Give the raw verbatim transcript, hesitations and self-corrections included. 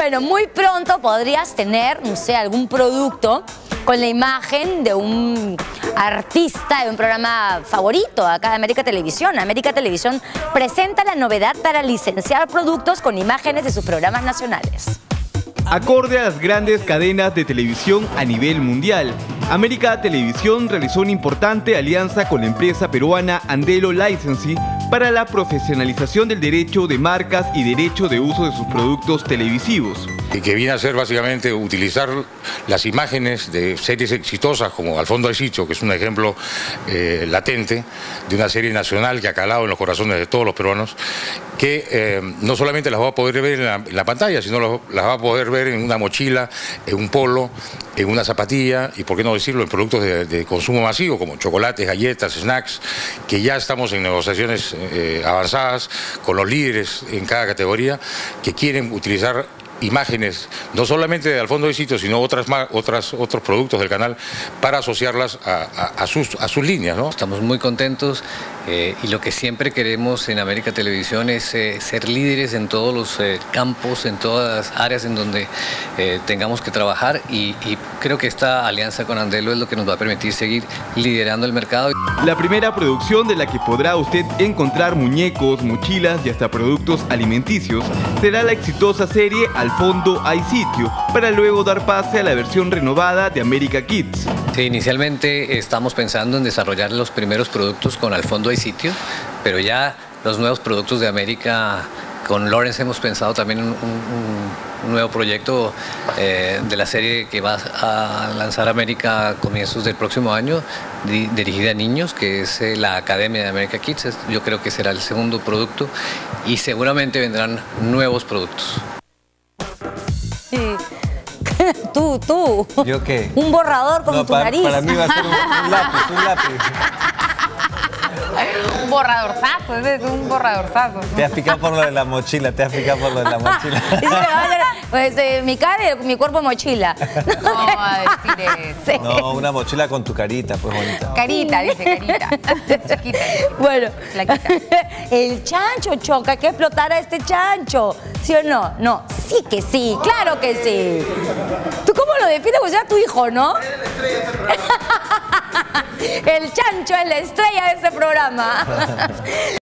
Bueno, muy pronto podrías tener, no sé, algún producto con la imagen de un artista de un programa favorito acá de América Televisión. América Televisión presenta la novedad para licenciar productos con imágenes de sus programas nacionales. Acorde a las grandes cadenas de televisión a nivel mundial, América Televisión realizó una importante alianza con la empresa peruana Andelo Licensing para la profesionalización del derecho de marcas y derecho de uso de sus productos televisivos. Y que viene a ser básicamente utilizar las imágenes de series exitosas como Al fondo hay sitio, que es un ejemplo eh, latente de una serie nacional que ha calado en los corazones de todos los peruanos, que eh, no solamente las va a poder ver en la, en la pantalla, sino las, las va a poder ver en una mochila, en un polo, en una zapatilla y, por qué no decirlo, en productos de, de consumo masivo como chocolates, galletas, snacks, que ya estamos en negociaciones eh, avanzadas con los líderes en cada categoría que quieren utilizar imágenes, no solamente de Al fondo hay sitio, sino otras, otras, otros productos del canal para asociarlas a, a, a, sus, a sus líneas, ¿no? Estamos muy contentos eh, y lo que siempre queremos en América Televisión es eh, ser líderes en todos los eh, campos, en todas las áreas en donde eh, tengamos que trabajar y, y creo que esta alianza con Andelo es lo que nos va a permitir seguir liderando el mercado. La primera producción de la que podrá usted encontrar muñecos, mochilas y hasta productos alimenticios será la exitosa serie Al fondo hay sitio, para luego dar pase a la versión renovada de America Kids. Sí, inicialmente estamos pensando en desarrollar los primeros productos con Al fondo hay sitio, pero ya los nuevos productos de América, con Lawrence hemos pensado también en un, un, un nuevo proyecto eh, de la serie que va a lanzar América a comienzos del próximo año, di, dirigida a niños, que es eh, la Academia de America Kids. Yo creo que será el segundo producto y seguramente vendrán nuevos productos. Sí. Tú, tú. ¿Yo qué? Un borrador con no, tu para, nariz. Para mí va a ser un, un lápiz, un lápiz. Un borradorzazo, es un borradorzazo. Te has picado por lo de la mochila, te has picado por lo de la mochila. Pues eh, mi cara y mi cuerpo mochila. No, a decir eso. Sí. No, una mochila con tu carita, pues bonita. Carita, dice carita. Chiquita. Bueno, Flaquita. El chancho, Chonca, hay que explotar a este chancho. ¿Sí o no? No, sí que sí, claro que sí. ¿Tú cómo lo defines? Pues era tu hijo, ¿no? El chancho es la estrella de este programa.